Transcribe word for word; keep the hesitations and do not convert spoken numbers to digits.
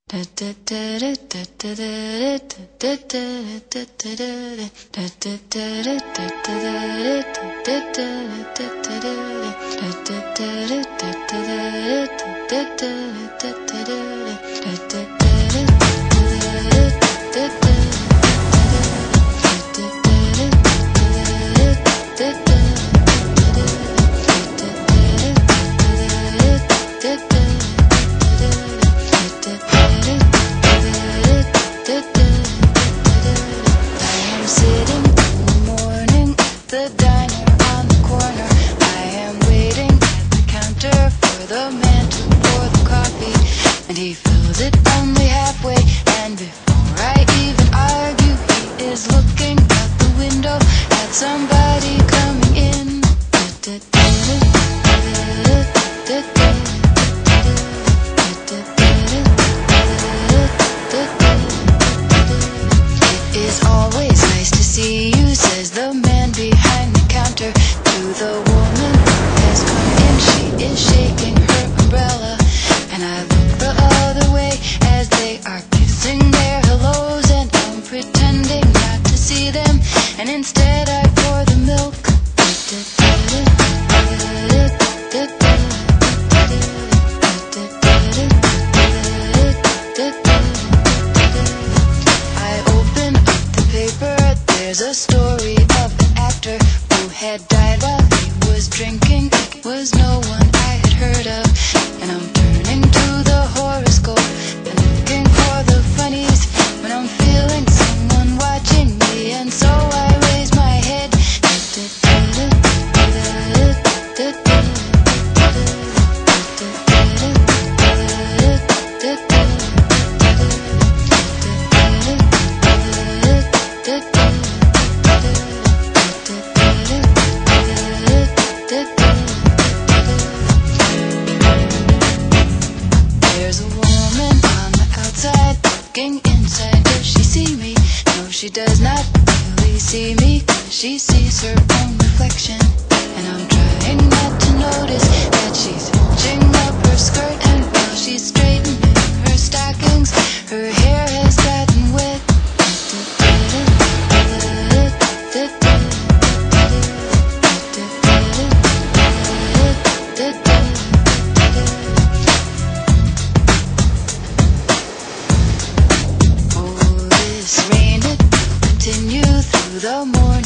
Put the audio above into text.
The diner on the corner, I am waiting at the counter for the man to pour the coffee, and he fills it only halfway, and before I even argue, he is looking out the window at somebody coming in. It is always nice to see you, says the man behind the counter to the woman who has come in. She is shaking her umbrella, and I look the other way as they are kissing their hellos, and I'm pretending not to see them, and instead I pour the milk. I open up the paper. There's a story of an actor who had died while he was drinking. It was no one I had heard of, and I'm turning to the horoscope and looking for the funnies when I'm feeling someone watching me, and so I raise my head. There's a woman on the outside looking inside. Does she see me? No, she does not really see me, 'cause she sees her own reflection, and I'm trying not to notice that she's hitching up her skirt, and while she's straightening her stockings, her hair has gotten wet. Oh, this rain, it will continue through the morning.